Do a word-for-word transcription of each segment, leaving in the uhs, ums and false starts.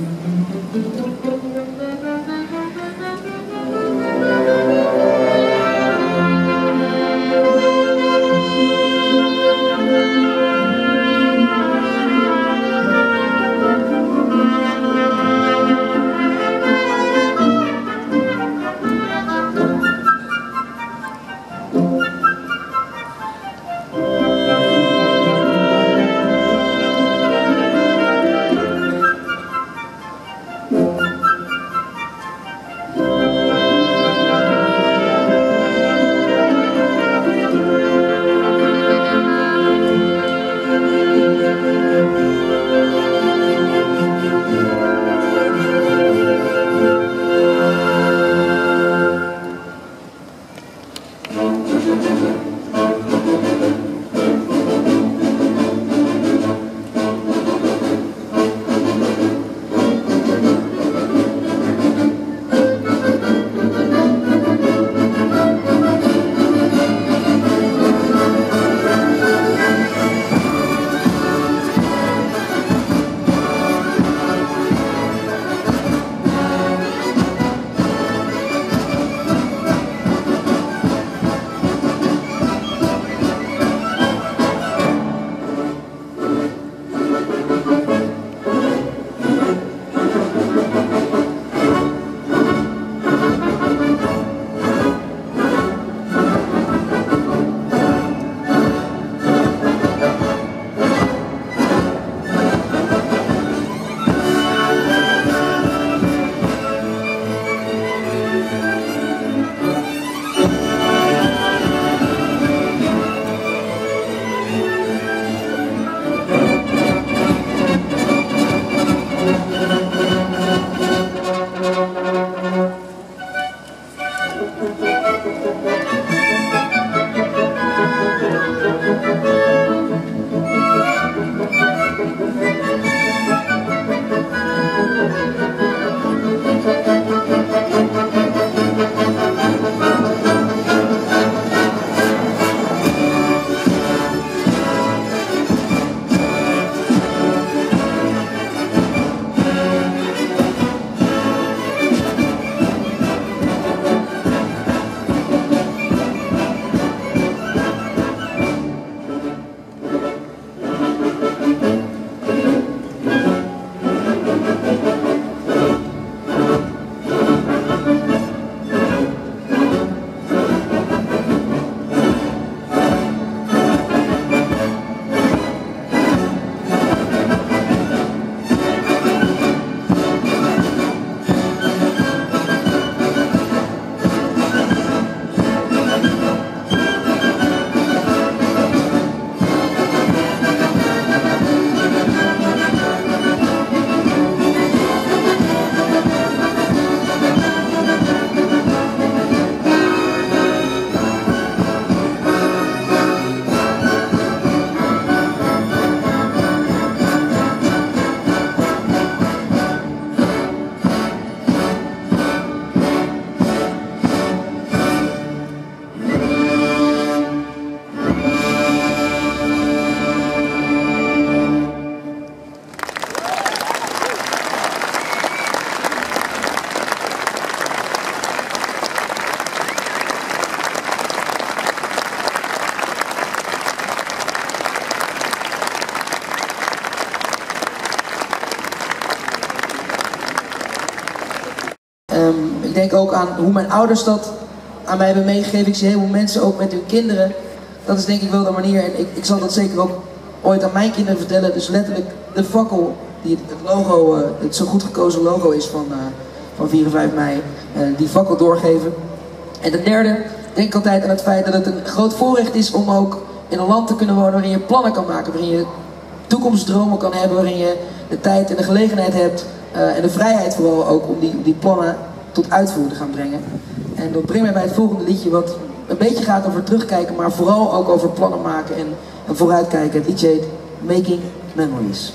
denk ook aan hoe mijn ouders dat aan mij hebben meegegeven. Ik zie heel veel mensen ook met hun kinderen. Dat is denk ik wel de manier. En ik, ik zal dat zeker ook ooit aan mijn kinderen vertellen. Dus letterlijk de fakkel, die het, het logo, uh, het zo goed gekozen logo is van, uh, van vier en vijf mei. Uh, die fakkel doorgeven. En ten derde denk ik altijd aan het feit dat het een groot voorrecht is om ook in een land te kunnen wonen waarin je plannen kan maken. Waarin je toekomstdromen kan hebben, waarin je de tijd en de gelegenheid hebt. Uh, en de vrijheid vooral ook om die, om die plannen tot uitvoering te gaan brengen. En dat brengt mij bij het volgende liedje wat een beetje gaat over terugkijken, maar vooral ook over plannen maken en, en vooruitkijken. Het liedje heet Making Memories.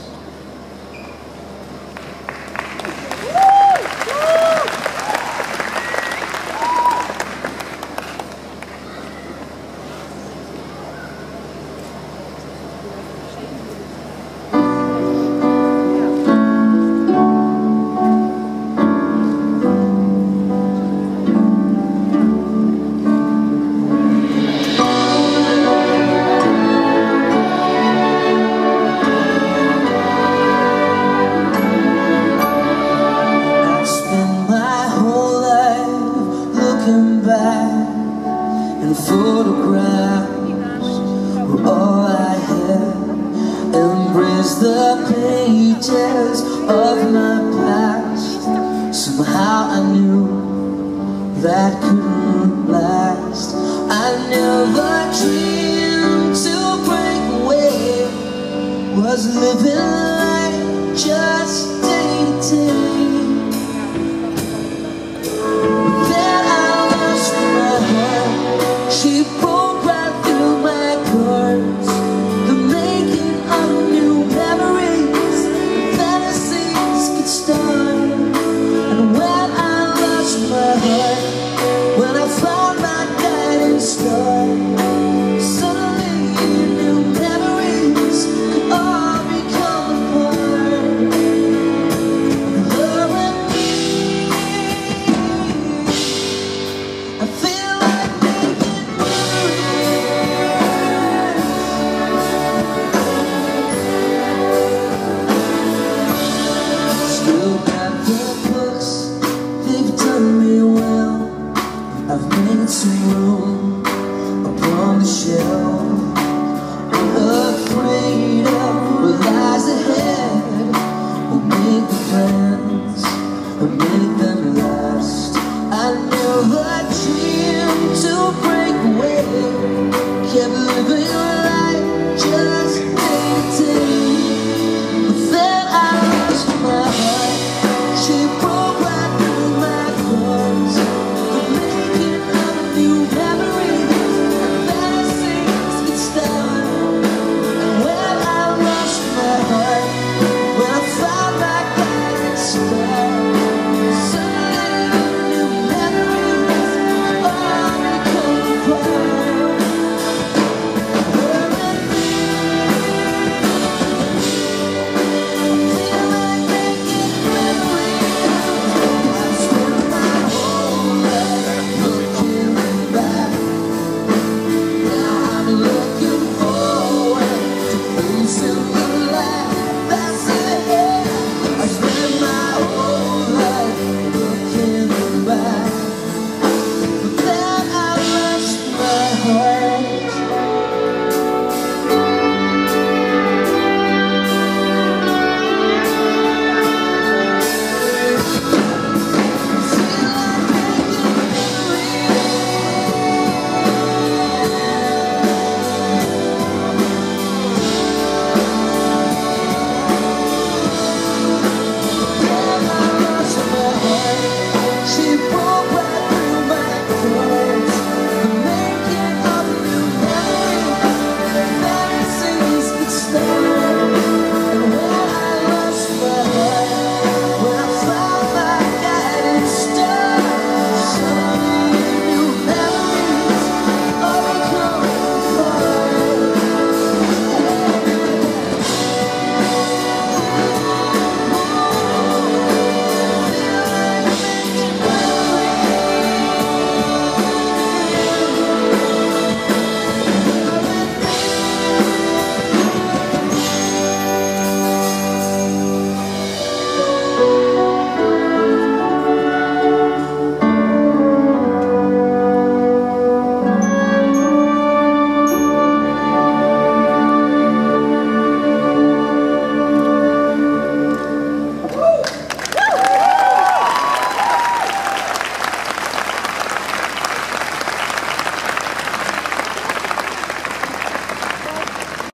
Somehow I knew that couldn't last. I never dreamed to break away, was living life just day to day.